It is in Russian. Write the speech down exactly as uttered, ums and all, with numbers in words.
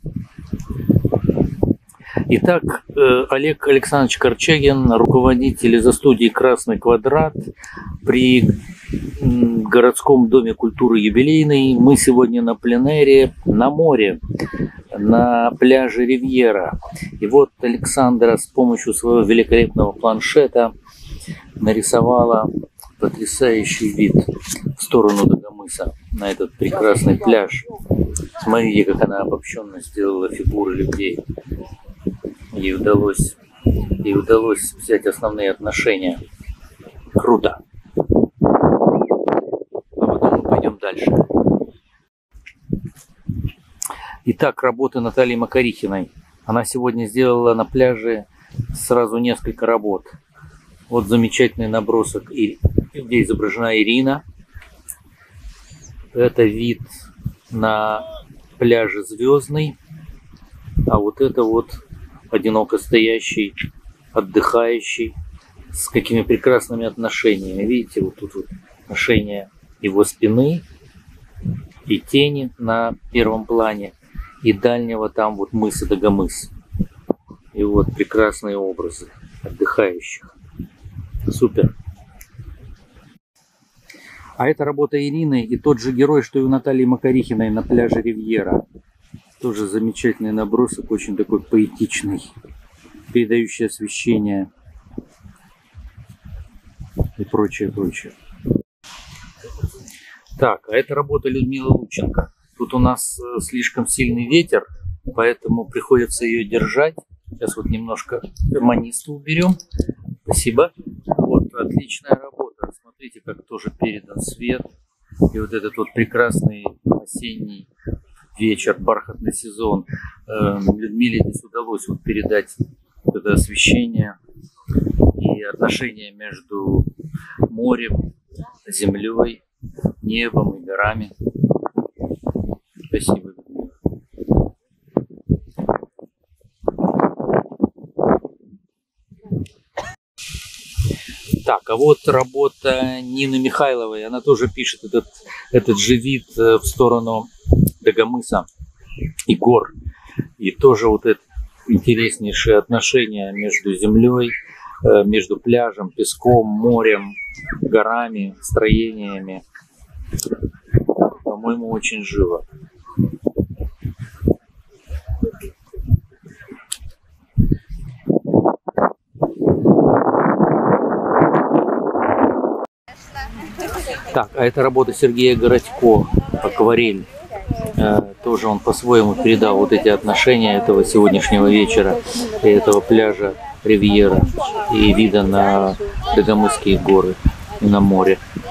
Итак, Олег Александрович Корчагин, руководитель изо-студии «Красный квадрат» при городском доме культуры «Юбилейный». Мы сегодня на пленэре на море, на пляже Ривьера. И вот Александра с помощью своего великолепного планшета нарисовала потрясающий вид в сторону Дагомыса, на этот прекрасный пляж. Смотрите, как она обобщенно сделала фигуры людей. Ей удалось, ей удалось взять основные отношения. Круто. А потом мы пойдем дальше. Итак, работы Натальи Макарихиной. Она сегодня сделала на пляже сразу несколько работ. Вот замечательный набросок, где изображена Ирина. Это вид на пляже Звездный. А вот это вот одиноко стоящий, отдыхающий, с какими прекрасными отношениями. Видите, вот тут вот отношения его спины и тени на первом плане, и дальнего там вот мыса Дагомыс. И вот прекрасные образы отдыхающих. Супер. А это работа Ирины и тот же герой, что и у Натальи Макарихиной на пляже Ривьера. Тоже замечательный набросок, очень такой поэтичный, передающий освещение и прочее, прочее. Так, а это работа Людмилы Лученко. Тут у нас слишком сильный ветер, поэтому приходится ее держать. Сейчас вот немножко маниста уберем. Спасибо. Вот, отличная работа. Смотрите, как тоже передан свет. И вот этот вот прекрасный осенний вечер, бархатный сезон. Людмиле здесь удалось вот передать это освещение и отношения между морем, землей, небом и горами. Спасибо. Так, а вот работа Нины Михайловой. Она тоже пишет этот, этот же вид в сторону Дагомыса и гор. И тоже вот это интереснейшие отношения между землей, между пляжем, песком, морем, горами, строениями. По-моему, очень живо. Так, а это работа Сергея Городько, акварель. Тоже он по-своему передал вот эти отношения этого сегодняшнего вечера и этого пляжа Ривьера и вида на Дагомысские горы и на море.